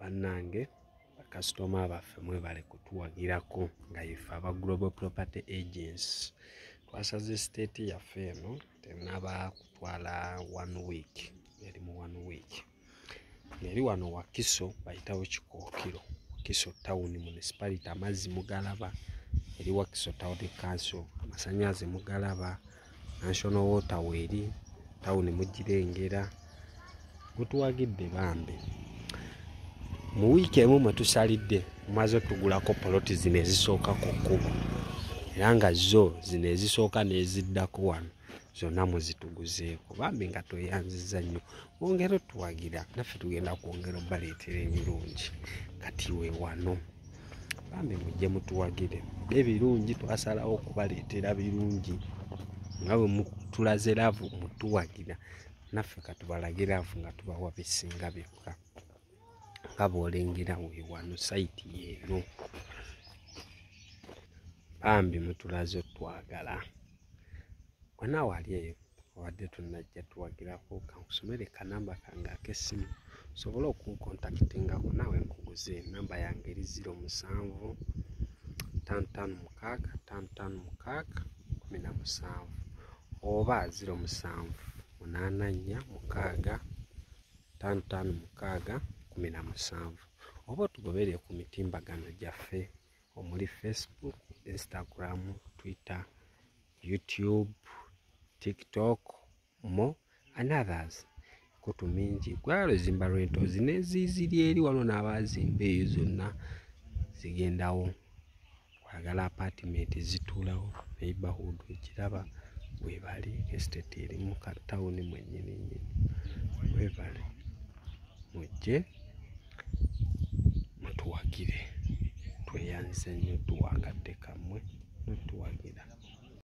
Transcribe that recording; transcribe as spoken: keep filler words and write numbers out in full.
bannange bakasitoma baffe mwebale kutuwagirako nga ife aba Global Property Agents twasaze state yaffe eno tenaba kutwala one week eri mu one week eri wano Wakiso bayitawo Kikookiro Wakiso town municipality amazzi mugalaba eri Wakiso town council amasanyaze mugalaba national waterway eri town mugirengera gutuwagidde bambi mu wiki emu mwe tusalidde mumaze tugulako poloti zino ezisooka ku kkubo era nga zo zino ezisooka n'eziddako wano zonna muzituguzeeko bambi nga tweyanziza nnyo bongera otuwagira naffe tugenda kwongera obaleetera ebirungi kati we wano bambi mujje mutuwagire ebirungi twasalawo okubaleetera birungi nga bwe mutulaze laavu mutuwagira naffe katubalage laavu nga tubawa bisinga byokka nga bw'olengera we wano sayiti yeeno bambi mutulaze otwagala wena wali eyo wadde tunajja tuwagirako kankusomere kanamba kange ak'essimu sobola okunkontakitingako naawe nkuguze namba yange eri zero musanvu ttaano ttaano mukaaga ttaano ttaano mukaaga kumi na musanvu oba zero musanvu munaana nnya mukaaga ttaano ttaano mukaaga kumi na musanvu oba otugobere ku mitimbagano gyaffe omuli Facebook, Instagram, Twitter, YouTube, TikTok, mo and others. Kutumingi gwalo zimba rento zineziziri eri wano n'abazimba eyo zonna zigendawo kwagala apartment zituulawo neighborhood ekiraba webali estate eri mu town mwennyini nnyini webali mujje mutuwagire tweyanze nnyo tuwangadde kamwe